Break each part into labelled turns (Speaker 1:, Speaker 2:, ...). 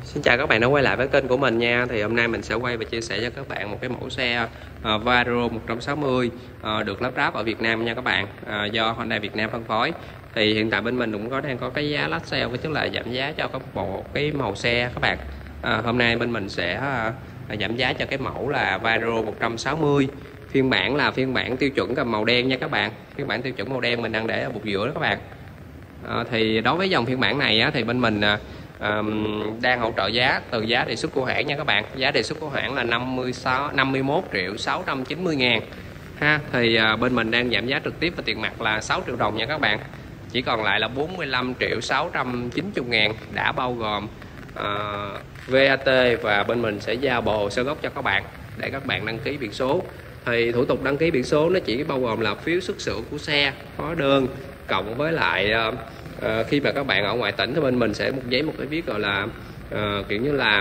Speaker 1: Xin chào các bạn đã quay lại với kênh của mình nha. Thì hôm nay mình sẽ quay và chia sẻ cho các bạn một cái mẫu xe Vario 160 được lắp ráp ở Việt Nam nha các bạn, do Honda Việt Nam phân phối. Thì hiện tại bên mình cũng đang có cái giá last sale, với tức là giảm giá cho cái màu xe các bạn. Hôm nay bên mình sẽ giảm giá cho cái mẫu là Vario 160. Phiên bản là phiên bản tiêu chuẩn cầm màu đen nha các bạn. Phiên bản tiêu chuẩn màu đen mình đang để ở bục giữa đó các bạn. Thì đối với dòng phiên bản này thì bên mình đang hỗ trợ giá từ giá đề xuất của hãng nha các bạn. Giá đề xuất của hãng là 51 triệu 690 ngàn ha. Thì bên mình đang giảm giá trực tiếp và tiền mặt là 6 triệu đồng nha các bạn, chỉ còn lại là 45 triệu 690 ngàn, đã bao gồm VAT, và bên mình sẽ giao bộ hồ sơ gốc cho các bạn để các bạn đăng ký biển số. Thì thủ tục đăng ký biển số nó chỉ bao gồm là phiếu xuất xưởng của xe, hóa đơn, cộng với lại khi mà các bạn ở ngoài tỉnh thì bên mình sẽ một giấy, một cái viết gọi là kiểu như là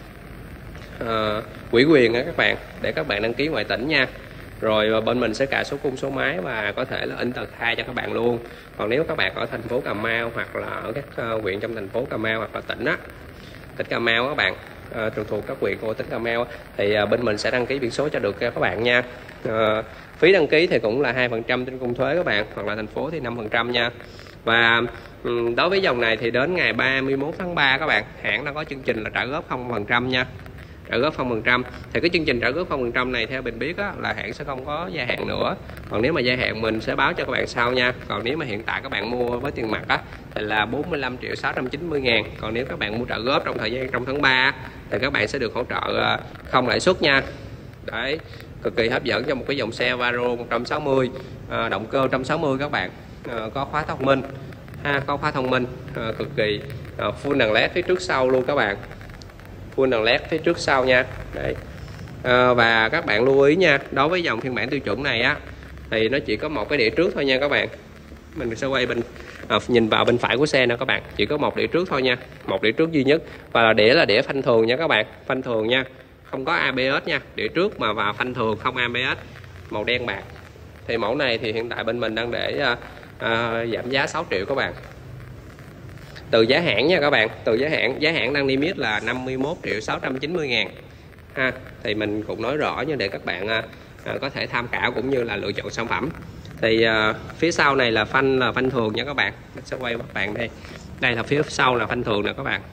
Speaker 1: ủy quyền các bạn, để các bạn đăng ký ngoài tỉnh nha. Rồi bên mình sẽ cài số khung số máy và có thể là in tờ khai cho các bạn luôn. Còn nếu các bạn ở thành phố Cà Mau hoặc là ở các huyện trong thành phố Cà Mau hoặc là tỉnh Cà Mau các bạn, thuộc các huyện của tỉnh Cà Mau, thì bên mình sẽ đăng ký biển số cho được các bạn nha. Phí đăng ký thì cũng là 2% trên công thuế các bạn, hoặc là thành phố thì 5% nha. Và đối với dòng này thì đến ngày 31 tháng 3 các bạn, hãng đã có chương trình là trả góp 0% nha. Trả góp 0%. Thì cái chương trình trả góp 0% này theo mình biết là hãng sẽ không có gia hạn nữa. Còn nếu mà gia hạn mình sẽ báo cho các bạn sau nha. Còn nếu mà hiện tại các bạn mua với tiền mặt thì là 45 triệu 690 ngàn. Còn nếu các bạn mua trả góp trong thời gian trong tháng 3 thì các bạn sẽ được hỗ trợ không lãi suất nha. Đấy, cực kỳ hấp dẫn cho một cái dòng xe Vario 160, động cơ 160 các bạn, có khóa thông minh có khóa thông minh, cực kỳ full đèn led phía trước sau luôn các bạn, full đèn led phía trước sau nha. Đấy. Và các bạn lưu ý nha, đối với dòng phiên bản tiêu chuẩn này thì nó chỉ có một cái đĩa trước thôi nha các bạn. Mình sẽ quay nhìn vào bên phải của xe nè các bạn, chỉ có một đĩa trước thôi nha, một đĩa trước duy nhất, và là đĩa phanh thường nha các bạn, phanh thường nha, không có ABS nha, đĩa trước mà và phanh thường không ABS, màu đen bạc. Thì mẫu này thì hiện tại bên mình đang để giảm giá 6 triệu các bạn, từ giá hãng nha các bạn, từ giá hãng đang niêm yết là 51 triệu 690 ngàn ha. Thì mình cũng nói rõ như để các bạn có thể tham khảo cũng như là lựa chọn sản phẩm. Thì phía sau này là phanh thường nha các bạn, mình sẽ quay các bạn đây là phía sau là phanh thường nè các bạn,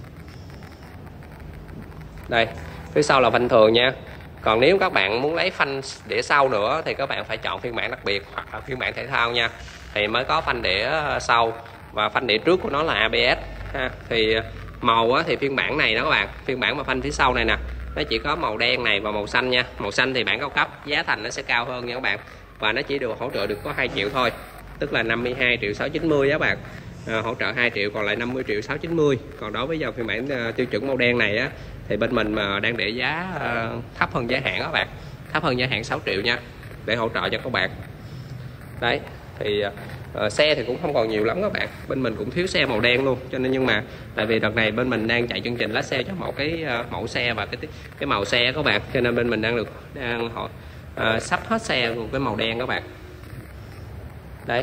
Speaker 1: đây phía sau là phanh thường nha. Còn nếu các bạn muốn lấy phanh đĩa sau nữa thì các bạn phải chọn phiên bản đặc biệt hoặc là phiên bản thể thao nha, thì mới có phanh đĩa sau, và phanh đĩa trước của nó là ABS ha. Thì màu thì phiên bản này đó các bạn, phiên bản mà phanh phía sau này nè, nó chỉ có màu đen này và màu xanh nha. Màu xanh thì bản cao cấp, giá thành nó sẽ cao hơn nha các bạn, và nó chỉ được hỗ trợ được có 2 triệu thôi, tức là 52 triệu 690 các bạn, hỗ trợ 2 triệu còn lại 50 triệu 690. Còn đối với dòng phiên bản tiêu chuẩn màu đen này thì bên mình mà đang để giá thấp hơn giá hãng các bạn, thấp hơn giá hãng 6 triệu nha, để hỗ trợ cho các bạn. Đấy, thì xe thì cũng không còn nhiều lắm các bạn, bên mình cũng thiếu xe màu đen luôn, cho nên nhưng mà tại vì đợt này bên mình đang chạy chương trình lát xe cho một cái mẫu xe và cái màu xe các bạn, cho nên bên mình đang sắp hết xe một cái màu đen các bạn. Đấy,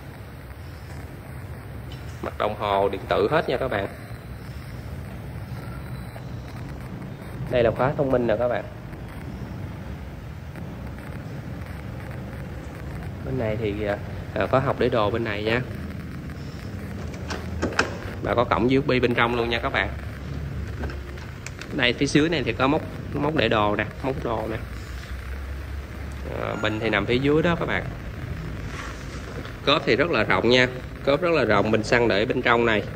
Speaker 1: mặt đồng hồ điện tử hết nha các bạn, đây là khóa thông minh nè các bạn. Bên này thì có hộc để đồ bên này nha, và có cổng USB bên trong luôn nha các bạn. Đây phía dưới này thì có móc để đồ nè, móc đồ nè. Bình thì nằm phía dưới đó các bạn. Cốp thì rất là rộng nha, cốp rất là rộng, bình xăng để bên trong này.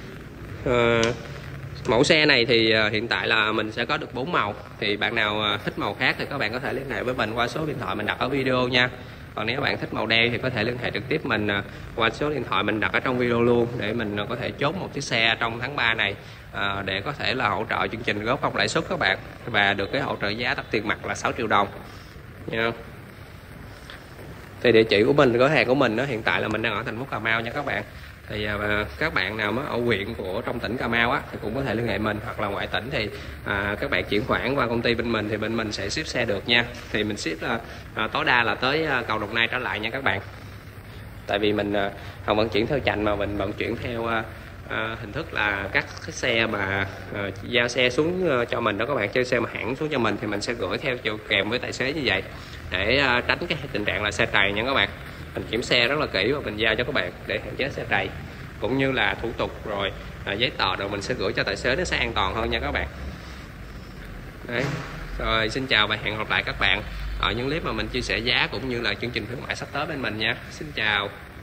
Speaker 1: Mẫu xe này thì hiện tại là mình sẽ có được 4 màu, thì bạn nào thích màu khác thì các bạn có thể liên hệ với mình qua số điện thoại mình đặt ở video nha. Còn nếu bạn thích màu đen thì có thể liên hệ trực tiếp mình qua số điện thoại mình đặt ở trong video luôn, để mình có thể chốt một chiếc xe trong tháng 3 này, để có thể là hỗ trợ chương trình góp không lãi suất các bạn, và được cái hỗ trợ giá đặt tiền mặt là 6 triệu đồng nha. Thì địa chỉ của mình, cửa hàng của mình hiện tại là mình đang ở thành phố Cà Mau nha các bạn. Thì các bạn nào mới ở huyện trong tỉnh Cà Mau thì cũng có thể liên hệ mình, hoặc là ngoại tỉnh thì các bạn chuyển khoản qua công ty bên mình thì bên mình sẽ ship xe được nha. Thì mình ship tối đa là tới cầu Đồng Nai trở lại nha các bạn. Tại vì mình không vận chuyển theo chành mà mình vận chuyển theo hình thức là các cái xe mà giao xe xuống cho mình đó các bạn, chơi xe mà hãng xuống cho mình thì mình sẽ gửi theo chiều kèm với tài xế như vậy để tránh cái tình trạng là xe trầy nha các bạn. Mình kiểm xe rất là kỹ và mình giao cho các bạn để hạn chế xe trầy, cũng như là thủ tục rồi giấy tờ rồi mình sẽ gửi cho tài xế, nó sẽ an toàn hơn nha các bạn. Đấy. Rồi xin chào và hẹn gặp lại các bạn ở những clip mà mình chia sẻ giá cũng như là chương trình khuyến mại sắp tới bên mình nha. Xin chào.